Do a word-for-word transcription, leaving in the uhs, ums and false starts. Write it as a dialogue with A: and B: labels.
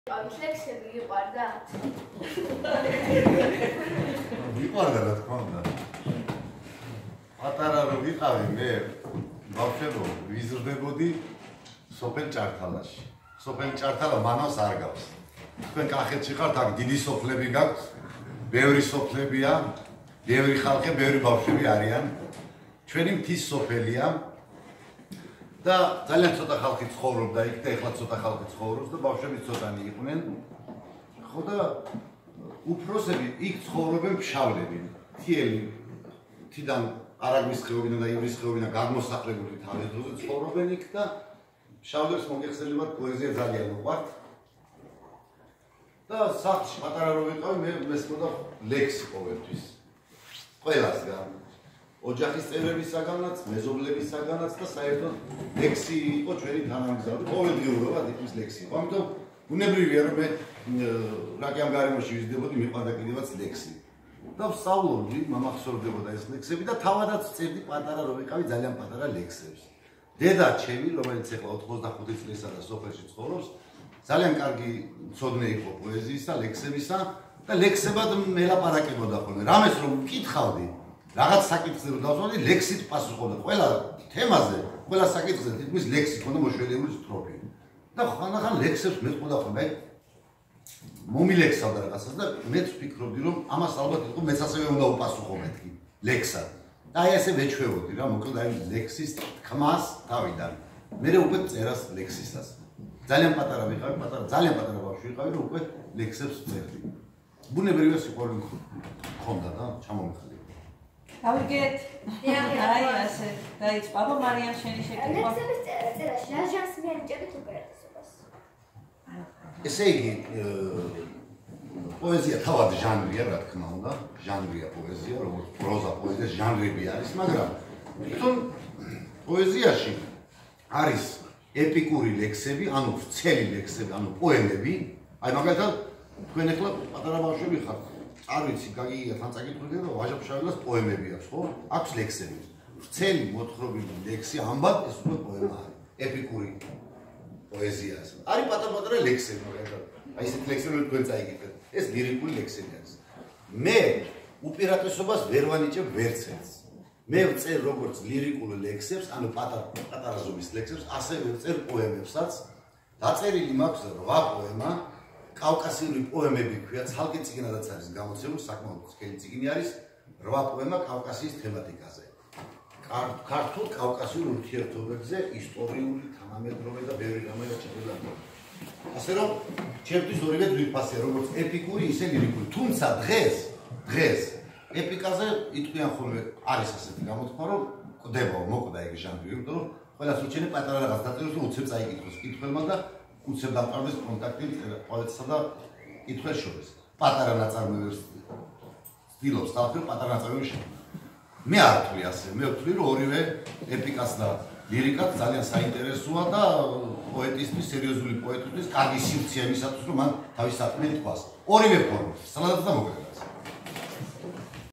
A: ლექსები იყარდა?
B: იყარდა რა თქმა უნდა. პატარა რო ვიყავი მე ბავშვებო ვიზრდებოდი სოფელ ჭართალაში. სოფელ ჭართალა მანავს არ გავს. თქვენ კახეთში ხართ, აქ დიდი სოფლები გაქვთ, ბევრი სოფლებია, ბევრი ხალხი, ბევრი ბავშვები არიან. ჩვენი მთის სოფელია და ძალიან ცოტა ხალხი ცხოვრობდა იქ და ეხლა ცოტა ხალხი ცხოვრობს და ბავშვები ცოტანი იყვნენ. ხო და უფროსები იქ ცხოვრობენ ფშავლები. მთიელი თიდან არაგვის ხეობიდან და ივრის ხეობიდან გადმოსახლებული თავის დროზე ცხოვრობენ იქ და ფშავლებს მოგეხსენებათ პოეზია ძალიან უყვართ. და სახლში პატარა რო ვიყავი მე მესმოდა ლექსი ყოველთვის. ყველასგან. ოჯახის წევრებისაგანაც, მეზობლებისაგანაც და საერთოდ ლექსი იყო ჩვენი თანამგზავრი. ყოველდღიურად იქის ლექსი იყო. ამიტომ ბუნებრივია რომ მე რაკი ამ გარემოში ვიზრდებოდი, მიყვარდა კიდევაც ლექსი. და ვსწავლობდი, მომახსოვრდებოდა ეს ლექსები და თავადაც ვწერდი პატარა რო ვიყავი ძალიან პატარა ლექსებს. დედა ჩემი, რომელიც ახლა ოთხმოცდახუთი წლისა და სოფელში ცხოვრობს, ძალიან კარგი მცოდნე იყო პოეზიისა, ლექსებისა და ლექსებად მელაპარაკებოდა ხოლმე. რამეს რომ მკითხავდი, რაღაც საკითხზე რომ დავსვამდი, ლექსით პასუხობდა. ყველა თემაზე, ყველა საკითხზე თითქმის ლექსი ქონდა მოშველებული სტროფი. და ხანახან ლექსებს მეტყოდა ხოლმე. მომილექსავდა რაღაცას და მეც ვფიქრობდი რომ ამას ალბათ იყო მეც ასევე უნდა უპასუხო მეთქი ლექსად. და აი ასე ვეჩვევოდი რა, მოკლედ აი ლექსის თქმას თავიდან. მერე უკვე წერას ლექსისას. ძალიან პატარა ვიყავი, პატარა, ძალიან პატარა ბავშვი ვიყავი, რომ უკვე ლექსებს წერდი. ბუნებრივია სიყვარული მქონდა და ჩამომიხდი.
C: გავიგეთ? აი ასე. დაიწყო. აბა მარიამ შენი შეკითხვა.
A: ლექსების წერაში რა ჟანრს მიენიჭებით უპირატესობას?
B: ესე იგი, პოეზია თავად ჟანრია, რა თქმა უნდა, ჟანრია პოეზია, როგორც პროზა პოეზია ჟანრები არის, მაგრამ თვითონ პოეზიაში არის ეპიკური ლექსები, ანუ ვრცელი ლექსები, ანუ პოემები. აი მაგალითად, თქვენ ახლა პატარა ბავშვები ხართ. არ ვიცი, გაგიგიათ ან წაკითხულიდან რომ ვაჟა-ფშაველას პოემები აქვს, ხო? აქვს ლექსები. ვრცელი მოთხრობილი ლექსი, ამბად ეს უკვე პოემა არის. ეპიკური პოეზია আছে. არის პატარ-პატარა ლექსები, მაგალითად. აი ესეთ ლექსები რომ თქვენ წაიგეთ. ეს ლირიკული ლექსები არის. მე უპირატესობას ვერ ვანიჭებ ვერცერთს. მე ვწერ როგორც ლირიკულ ლექსებს, ანუ პატარ-პატარა ზომის ლექსებს, ასევე ვწერ პოემებსაც. დაწერილი მაქვს რვა პოემა. კავკასიური პოემები ქვია, ცალკე წიგნადაც არის გამოცემული, საკმაოდ სქელი წიგნი არის, რვა პოემა კავკასიის თემატიკაზე. ქართულ კავკასიურ ურთიერთობებზე, ისტორიული, თანამედროვე და ბევრი რამე გაჩერდა. ასე რომ, ჩემთვის ორივე ძვირფასია, როგორც ეპიკური, ისე ლირიკული. თუმცა დღეს, დღეს ეპიკაზე იტყვიან ხოლმე არის ასეთი გამოთქმა, რომ კვდება, მოკვდა ეგ ჟანრი, იმიტომ რომ ყველას უჩვენე პატარა რაღაც დაწეროს, რომ უცებ წაიკითხოს კითხველმა და უცებ დამყარდეს კონტაქტი პოეტსა და კითხველს შორის. პატარა ნაწარმოებებს ცდილობს ხალხი პატარა ნაწარმოებებს შექმნა. მე არ ვთვლი ასე, მე ვთვლი რომ ორივე ეპიკაც და ლირიკაც ძალიან საინტერესოა და პოეტისთვის, სერიოზული პოეტისთვის კარგი სივრცე იმისათვის, რომ მან თავის საქმე ითქვას. ორივე ფორმით, სალადად და მოკლედ.